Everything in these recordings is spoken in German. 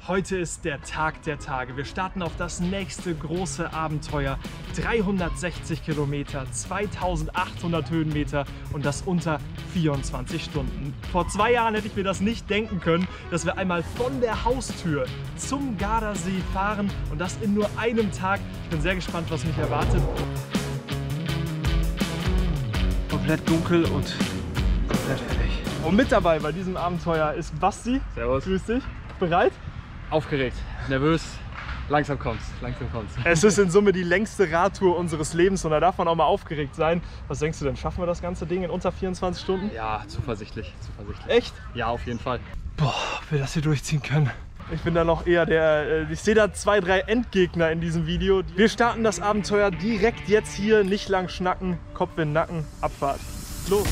Heute ist der Tag der Tage. Wir starten auf das nächste große Abenteuer. 360 Kilometer, 2800 Höhenmeter und das unter 24 Stunden. Vor 2 Jahren hätte ich mir das nicht denken können, dass wir einmal von der Haustür zum Gardasee fahren und das in nur einem Tag. Ich bin sehr gespannt, was mich erwartet. Komplett dunkel und komplett fertig. Und mit dabei bei diesem Abenteuer ist Basti. Servus. Grüß dich. Bereit? Aufgeregt, nervös, langsam kommt's, langsam kommt's. Es ist in Summe die längste Radtour unseres Lebens und da darf man auch mal aufgeregt sein. Was denkst du denn, schaffen wir das ganze Ding in unter 24 Stunden? Ja, zuversichtlich, zuversichtlich. Echt? Ja, auf jeden Fall. Boah, ob wir das hier durchziehen können. Ich bin da noch eher der, ich sehe da 2, 3 Endgegner in diesem Video. Wir starten das Abenteuer direkt jetzt hier, nicht lang schnacken, Kopf in den Nacken, Abfahrt. Los!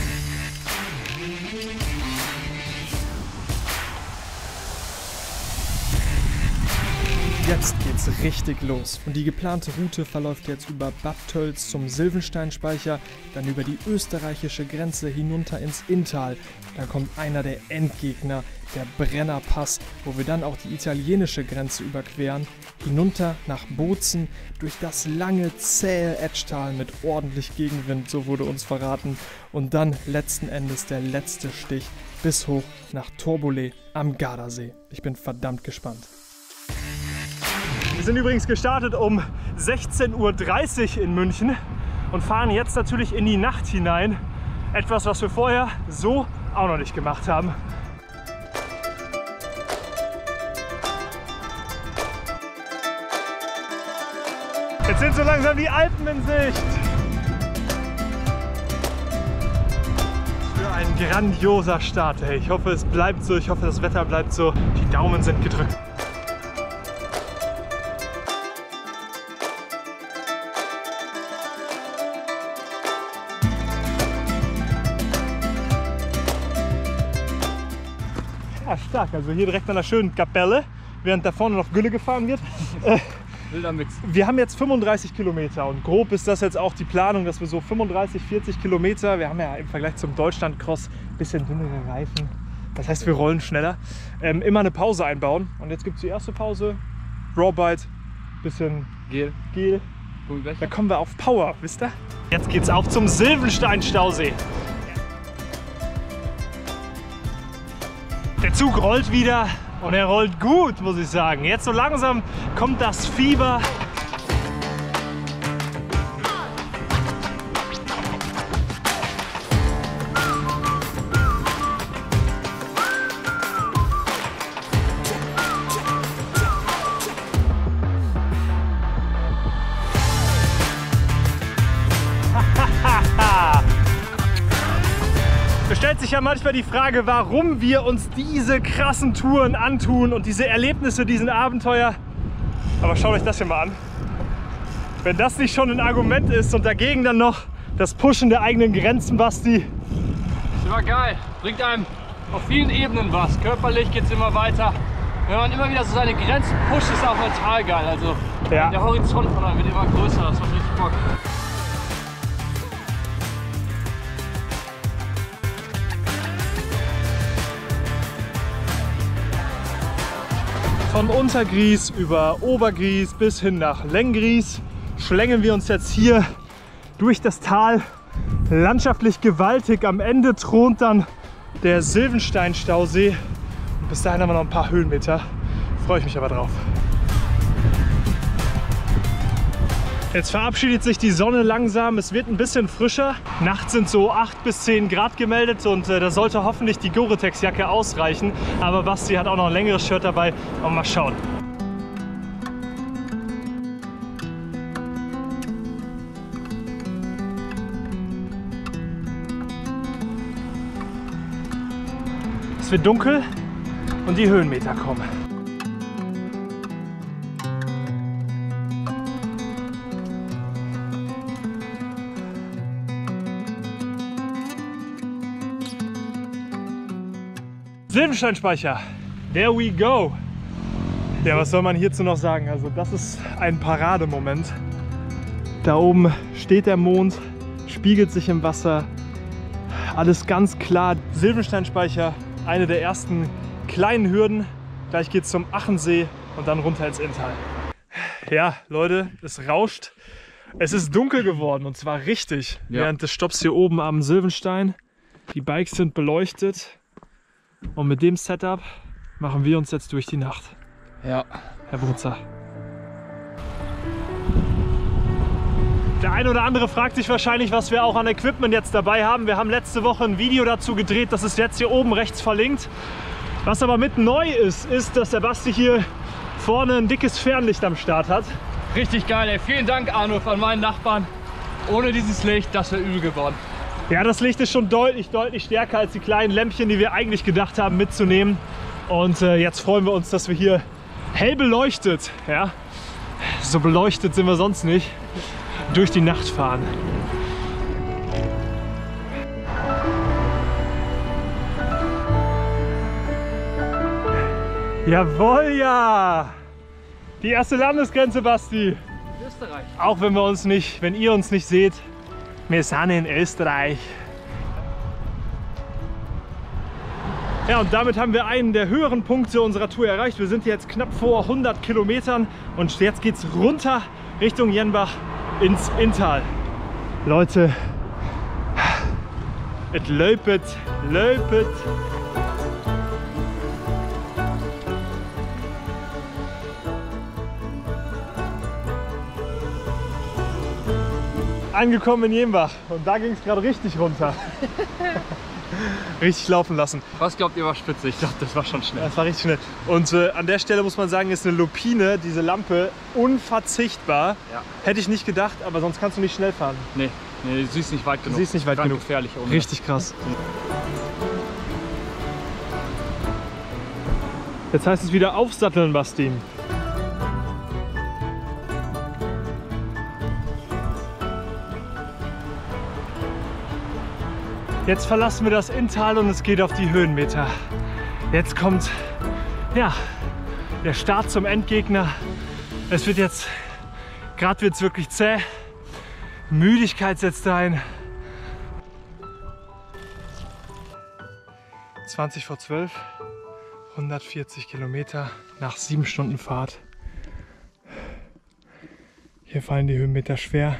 Jetzt geht's richtig los und die geplante Route verläuft jetzt über Bad Tölz zum Sylvensteinspeicher, dann über die österreichische Grenze hinunter ins Inntal. Dann kommt einer der Endgegner, der Brennerpass, wo wir dann auch die italienische Grenze überqueren, hinunter nach Bozen, durch das lange, zähe Etschtal mit ordentlich Gegenwind, so wurde uns verraten, und dann letzten Endes der letzte Stich bis hoch nach Torbole am Gardasee. Ich bin verdammt gespannt. Wir sind übrigens gestartet um 16:30 Uhr in München und fahren jetzt natürlich in die Nacht hinein. Etwas, was wir vorher so auch noch nicht gemacht haben. Jetzt sind so langsam die Alpen in Sicht. Für ein grandioser Start. Hey, ich hoffe, es bleibt so. Ich hoffe, das Wetter bleibt so. Die Daumen sind gedrückt. Ja, stark. Also hier direkt an der schönen Kapelle, während da vorne noch Gülle gefahren wird. Wilder Mix. Wir haben jetzt 35 Kilometer und grob ist das jetzt auch die Planung, dass wir so 35, 40 Kilometer, wir haben ja im Vergleich zum Deutschlandcross ein bisschen dünnere Reifen, das heißt wir rollen schneller, immer eine Pause einbauen. Und jetzt gibt es die erste Pause, Rawbite, bisschen Gel. Da kommen wir auf Power, wisst ihr? Jetzt geht's auch zum Sylvensteinstausee. Der Zug rollt wieder und er rollt gut, muss ich sagen. Jetzt so langsam kommt das Fieber. Es stellt sich ja manchmal die Frage, warum wir uns diese krassen Touren antun und diese Erlebnisse, diesen Abenteuer. Aber schaut euch das hier mal an. Wenn das nicht schon ein Argument ist und dagegen dann noch das Pushen der eigenen Grenzen, Basti. Das war geil, bringt einem auf vielen Ebenen was. Körperlich geht es immer weiter. Wenn man immer wieder so seine Grenzen pusht, ist auch mental geil. Also ja. Der Horizont von einem wird immer größer, das macht richtig Bock. Von Untergries über Obergries bis hin nach Lenggries schlängeln wir uns jetzt hier durch das Tal. Landschaftlich gewaltig. Am Ende thront dann der Sylvensteinstausee. Und bis dahin haben wir noch ein paar Höhenmeter. Freue ich mich aber drauf. Jetzt verabschiedet sich die Sonne langsam, es wird ein bisschen frischer. Nachts sind so 8 bis 10 Grad gemeldet und da sollte hoffentlich die Gore-Tex-Jacke ausreichen. Aber Basti hat auch noch ein längeres Shirt dabei und mal schauen. Es wird dunkel und die Höhenmeter kommen. Sylvensteinspeicher, there we go. Ja, was soll man hierzu noch sagen? Also das ist ein Parademoment. Da oben steht der Mond, spiegelt sich im Wasser. Alles ganz klar. Sylvensteinspeicher, eine der ersten kleinen Hürden. Gleich geht es zum Achensee und dann runter ins Inntal. Ja, Leute, es rauscht. Es ist dunkel geworden und zwar richtig. Ja. Während des Stopps hier oben am Sylvenstein. Die Bikes sind beleuchtet. Und mit dem Setup machen wir uns jetzt durch die Nacht. Ja. Herr Brunzer. Der eine oder andere fragt sich wahrscheinlich, was wir auch an Equipment jetzt dabei haben. Wir haben letzte Woche ein Video dazu gedreht, das ist jetzt hier oben rechts verlinkt. Was aber mit neu ist, dass der Basti hier vorne ein dickes Fernlicht am Start hat. Richtig geil, ey. Vielen Dank, Arnulf, an meinen Nachbarn. Ohne dieses Licht, das wäre übel geworden. Ja, das Licht ist schon deutlich stärker als die kleinen Lämpchen, die wir eigentlich gedacht haben mitzunehmen. Und jetzt freuen wir uns, dass wir hier hell beleuchtet, ja, so beleuchtet sind wir sonst nicht, durch die Nacht fahren. Jawohl, ja! Die erste Landesgrenze, Basti. Österreich. Auch wenn ihr uns nicht seht, wir sind in Österreich. Ja, und damit haben wir einen der höheren Punkte unserer Tour erreicht. Wir sind jetzt knapp vor 100 Kilometern und jetzt geht es runter Richtung Jenbach ins Inntal. Leute, es löpet. Angekommen in Jenbach und da ging es gerade richtig runter. Richtig laufen lassen. Was glaubt ihr war spitze? Ich dachte, das war schon schnell. Das war richtig schnell. Und an der Stelle muss man sagen, ist eine Lupine, diese Lampe, unverzichtbar. Ja. Hätte ich nicht gedacht, aber sonst kannst du nicht schnell fahren. Nee, du siehst nicht weit genug. Du siehst nicht weit genug. Gefährlich ohne. Richtig krass. Jetzt heißt es wieder aufsatteln, Basti. Jetzt verlassen wir das Inntal und es geht auf die Höhenmeter. Jetzt kommt, ja, der Start zum Endgegner. Es wird jetzt, gerade wird es wirklich zäh. Müdigkeit setzt ein. 20 vor 12, 140 Kilometer nach 7 Stunden Fahrt. Hier fallen die Höhenmeter schwer.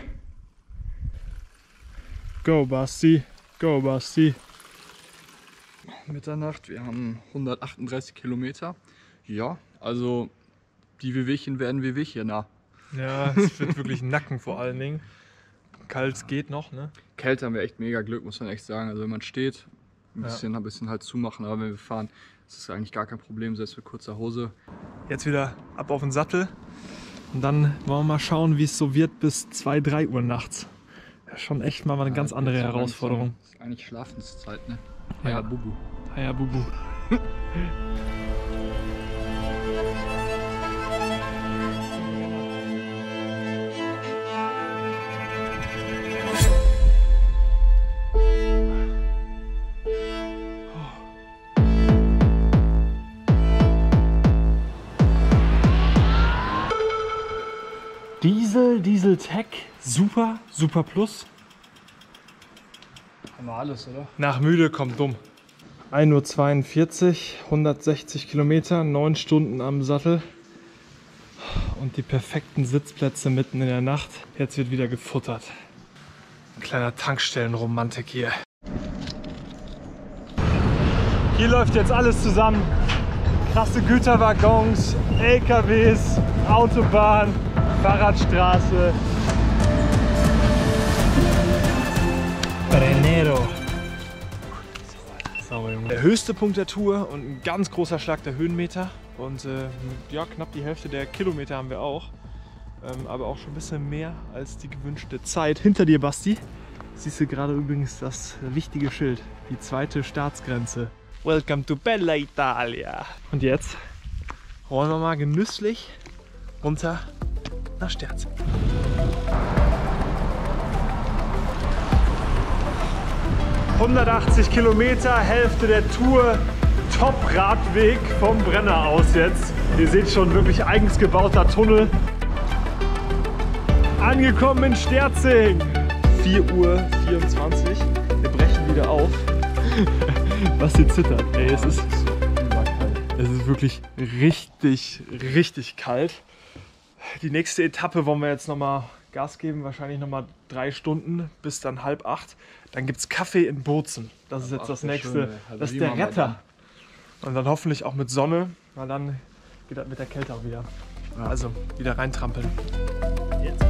Go, Basti! Go, Basti. Mitternacht, wir haben 138 Kilometer. Ja, also die Wehwehchen werden Wehwehchen. Ja, es wird wirklich Nacken vor allen Dingen. Kalt geht noch, ne? Kälte haben wir echt mega Glück, muss man echt sagen. Also wenn man steht, ein bisschen halt zumachen, aber wenn wir fahren, ist es eigentlich gar kein Problem, selbst mit kurzer Hose. Jetzt wieder ab auf den Sattel und dann wollen wir mal schauen, wie es so wird bis 2, 3 Uhr nachts. Ja, schon echt mal eine ganz andere Herausforderung. Das ist eigentlich Schlafenszeit, ne? Ja, Bubu. Ja, Bubu. Diesel Tech, super plus. Haben wir alles, oder? Nach müde kommt dumm. 1:42 Uhr, 160 Kilometer, 9 Stunden am Sattel. Und die perfekten Sitzplätze mitten in der Nacht. Jetzt wird wieder gefuttert. Ein kleiner Tankstellenromantik hier. Hier läuft jetzt alles zusammen. Krasse Güterwaggons, LKWs, Autobahn, Fahrradstraße. Brenero. Sauber, Junge. Der höchste Punkt der Tour und ein ganz großer Schlag der Höhenmeter. Und ja, knapp die Hälfte der Kilometer haben wir auch. Aber auch schon ein bisschen mehr als die gewünschte Zeit. Hinter dir, Basti, siehst du gerade übrigens das wichtige Schild. Die 2. Staatsgrenze. Welcome to Bella Italia. Und jetzt rollen wir mal genüsslich runter nach Sterz. ...180 Kilometer, Hälfte der Tour, Top-Radweg vom Brenner aus jetzt. Ihr seht schon, wirklich eigens gebauter Tunnel. Angekommen in Sterzing. 4:24 Uhr. Wir brechen wieder auf. Was hier zittert. Ey, es ist so überkalt. Es ist wirklich richtig, richtig kalt. Die nächste Etappe wollen wir jetzt nochmal Gas geben, wahrscheinlich nochmal 3 Stunden bis dann 7:30. Dann gibt es Kaffee in Bozen. Das ist jetzt das nächste. Das ist der Retter. Und dann hoffentlich auch mit Sonne, weil dann geht das mit der Kälte auch wieder. Also wieder reintrampeln. Jetzt.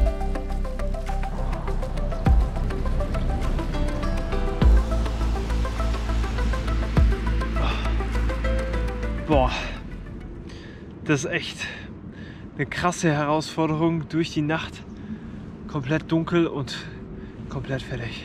Boah, das ist echt eine krasse Herausforderung durch die Nacht. Komplett dunkel und komplett fertig.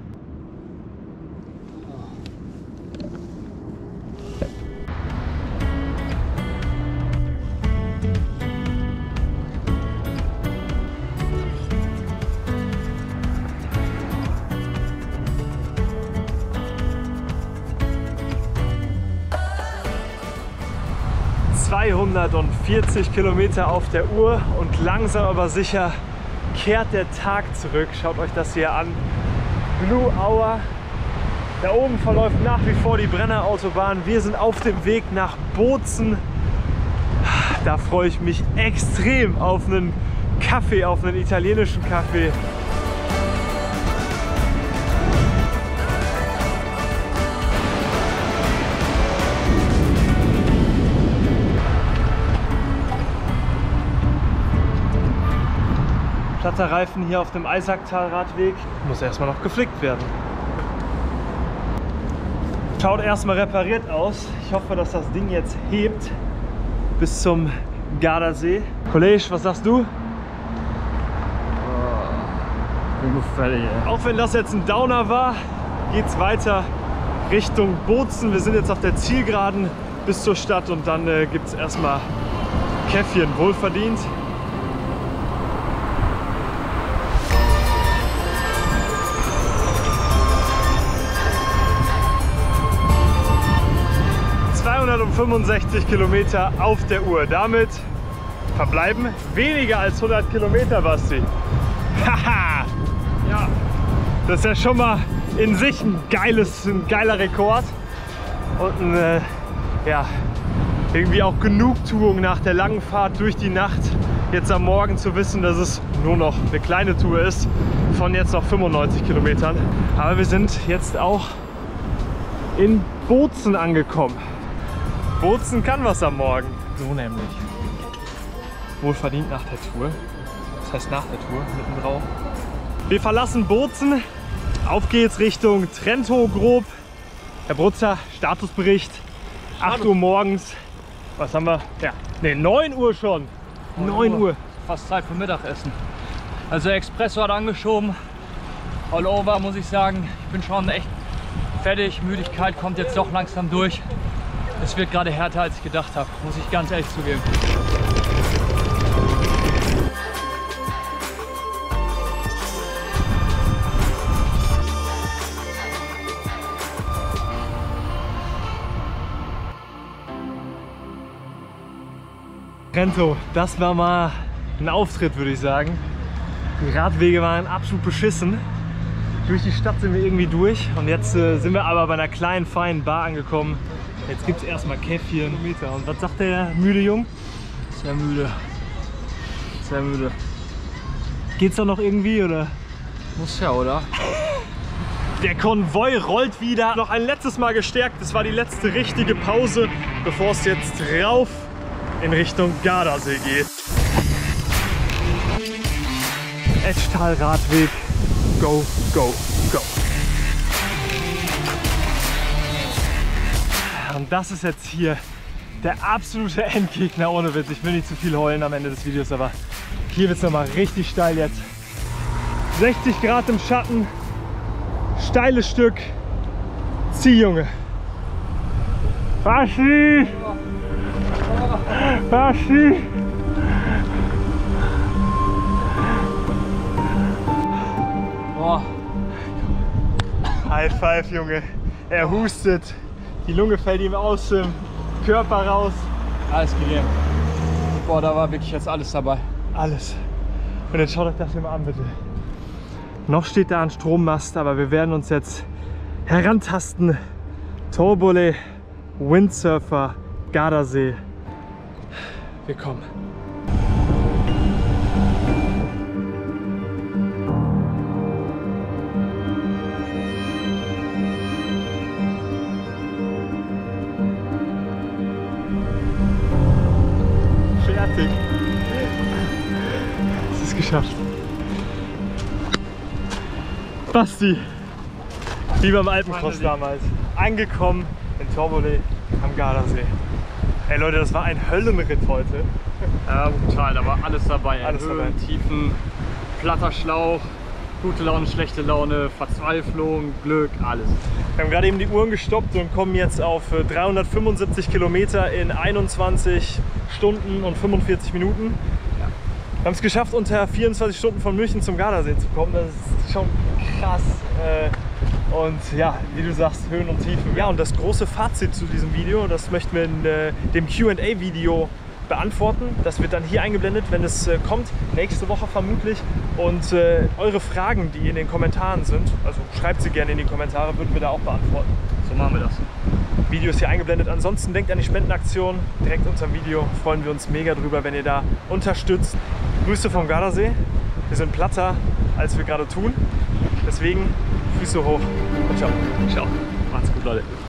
...240 Kilometer auf der Uhr und langsam aber sicher kehrt der Tag zurück. Schaut euch das hier an. Blue Hour. Da oben verläuft nach wie vor die Brennerautobahn. Wir sind auf dem Weg nach Bozen. Da freue ich mich extrem auf einen Kaffee, auf einen italienischen Kaffee. Platter Reifen hier auf dem Eisacktal-Radweg. Muss erstmal noch geflickt werden. Schaut erstmal repariert aus. Ich hoffe, dass das Ding jetzt hebt bis zum Gardasee. Kollege, was sagst du? Bin gut fertig, ey. Auch wenn das jetzt ein Downer war, geht es weiter Richtung Bozen. Wir sind jetzt auf der Zielgeraden bis zur Stadt und dann gibt es erstmal Käffchen, wohlverdient. Um 65 Kilometer auf der Uhr. Damit verbleiben weniger als 100 Kilometer, Basti. Haha! Ja, das ist ja schon mal in sich ein geiler Rekord. Und ja, irgendwie auch Genugtuung nach der langen Fahrt durch die Nacht. Jetzt am Morgen zu wissen, dass es nur noch eine kleine Tour ist von jetzt noch 95 Kilometern. Aber wir sind jetzt auch in Bozen angekommen. Bozen kann was am Morgen. So nämlich. Wohlverdient nach der Tour. Das heißt nach der Tour, mitten drauf. Wir verlassen Bozen. Auf geht's Richtung Trento grob. Herr Brutzer, Statusbericht. 8 Uhr morgens. Was haben wir? Ja, ne, 9 Uhr schon. 9 Uhr. Fast Zeit für Mittagessen. Also Espresso hat angeschoben. All over, muss ich sagen. Ich bin schon echt fertig. Müdigkeit kommt jetzt doch langsam durch. Es wird gerade härter, als ich gedacht habe, muss ich ganz ehrlich zugeben. Trento, das war mal ein Auftritt, würde ich sagen. Die Radwege waren absolut beschissen. Durch die Stadt sind wir irgendwie durch und jetzt sind wir aber bei einer kleinen, feinen Bar angekommen. Jetzt gibt es erstmal Käffchen. Und was sagt der müde Jung? Sehr müde. Sehr müde. Geht's doch noch irgendwie, oder? Muss ja, oder? Der Konvoi rollt wieder. Noch ein letztes Mal gestärkt. Das war die letzte richtige Pause, bevor es jetzt rauf in Richtung Gardasee geht. Etschtal-Radweg. Go, go, go. Und das ist jetzt hier der absolute Endgegner, ohne Witz. Ich will nicht zu viel heulen am Ende des Videos, aber hier wird es nochmal richtig steil jetzt. 60 Grad im Schatten, steiles Stück. Zieh, Junge. Basti! Basti! Boah. High five, Junge. Er hustet. Die Lunge fällt ihm aus dem Körper raus. Alles gegeben. Boah, da war wirklich jetzt alles dabei. Alles. Und jetzt schaut euch das hier mal an, bitte. Noch steht da ein Strommast, aber wir werden uns jetzt herantasten. Torbole Windsurfer Gardasee. Willkommen. Fertig. Es ist geschafft. Basti, wie beim Alpencross damals, angekommen in Torbole am Gardasee. Ey Leute, das war ein Höllenritt heute. Ja, brutal, da war alles dabei. Alles Höhen, dabei. Tiefen, platter Schlauch, gute Laune, schlechte Laune, Verzweiflung, Glück, alles. Wir haben gerade eben die Uhren gestoppt und kommen jetzt auf 375 Kilometer in 21 Stunden und 45 Minuten. Ja. Wir haben es geschafft, unter 24 Stunden von München zum Gardasee zu kommen. Das ist schon krass. Und ja, wie du sagst, Höhen und Tiefen. Ja, und das große Fazit zu diesem Video, das möchten wir in dem Q&A-Video beantworten. Das wird dann hier eingeblendet, wenn es kommt, nächste Woche vermutlich. Und eure Fragen, die in den Kommentaren sind, also schreibt sie gerne in die Kommentare, würden wir da auch beantworten. So machen wir das. Video ist hier eingeblendet. Ansonsten denkt an die Spendenaktion direkt unter dem Video. Freuen wir uns mega drüber, wenn ihr da unterstützt. Grüße vom Gardasee. Wir sind platter, als wir gerade tun. Deswegen Füße hoch und ciao. Ciao. Macht's gut, Leute.